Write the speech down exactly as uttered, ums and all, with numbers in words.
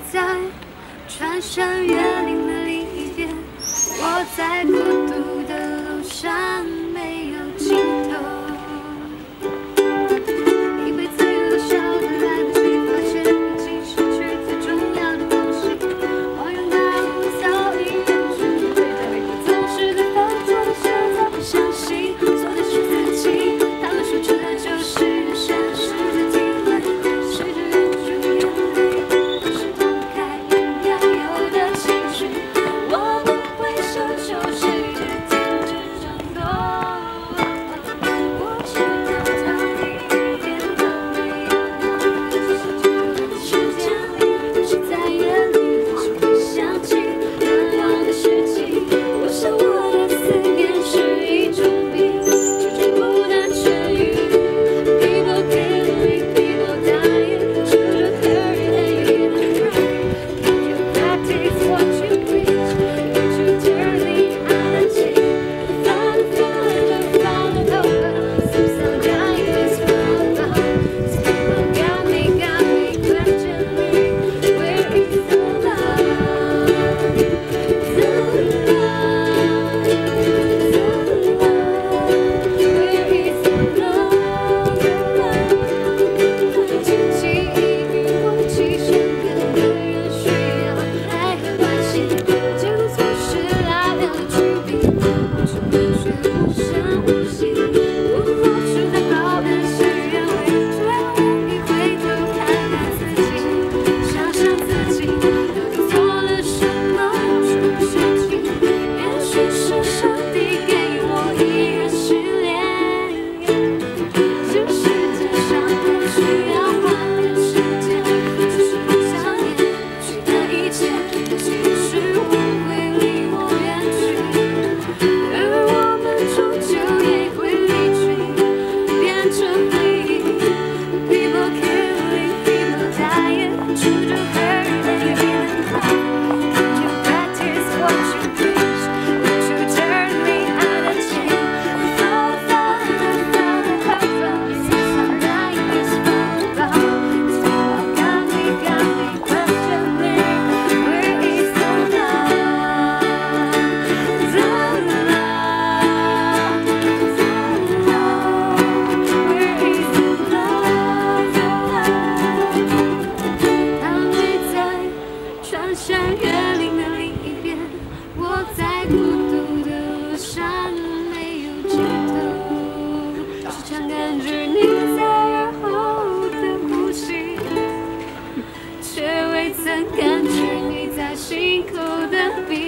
在穿山越岭的另一边，我在孤独的路上没有尽头。一辈子有笑的来不及发现，已经失去最重要的东西。我用那无早已远去，对待每个总是在犯错的时候才不相信，错的是自己。他们说这就是现实的体会，试着忍住眼泪，是放不开应该有的情绪。我不会奢求世界停止转动，我知道它一点都没有时间里是在远离，还是会想起难忘的事情。我想我的思念是一种病，久久不能痊愈。People killing, people dying, children hurting and you even cry. Can you practice what you preach? Would you turn me on a cheek? Found a friend, found a hope, some some guy is wrong. These people got me, got me questioning, where is the love? The love, the love, where is the love? The love, 轻轻一语，我其实跟个人需要爱和关心，结果总是来了距离，我只能学不深呼吸。我或许在抱怨是安慰，却忘记回头看看自己，想想自己到底做了什么出事情。也许是上帝给我一个试炼，这世界上不需要花的时间，只是不想念过去的一切，其实我会离我远去，而我们终究也会离去，变成回忆。People killing, people dying, children hurting and you even cry. Would you practice what you preach? Would you turn me on a cheek? Fall, fall, fall, fall, fall. Since I'm dying, it's fall about. These people got me, got me questioning, where is the love? The love, the love, where is the love? The love. 当你在穿山越岭的另一边，我在孤独的路上没有尽头，时常感觉你在耳后的呼吸，却未曾感觉你在心口的鼻